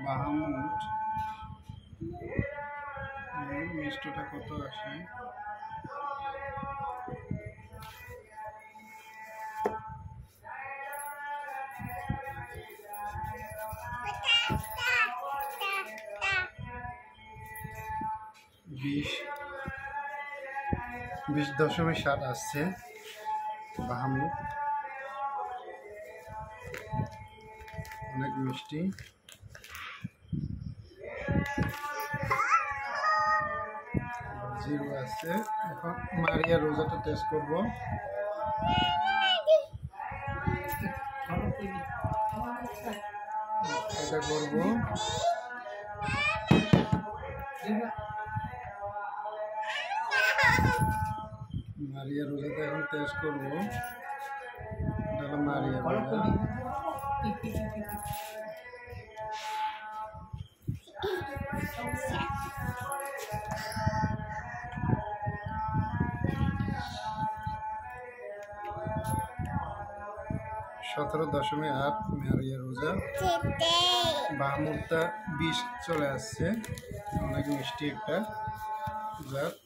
বাহামুট মিষ্টটা কত আসে? বিশ দশমিক 7 আসছে বাহামুট। অনেক মিষ্টি। জিরো আছে। এখন মারিয়া রোজাটা টেস্ট করব। এটা করব। মারিয়া রোজাটা এখন টেস্ট করব। এটা হলো মারিয়া রোজা। 17.8 মারিয়া রোজা। বাহামুটটা 20 চলে আসছে। অনেক মিষ্টি একটা।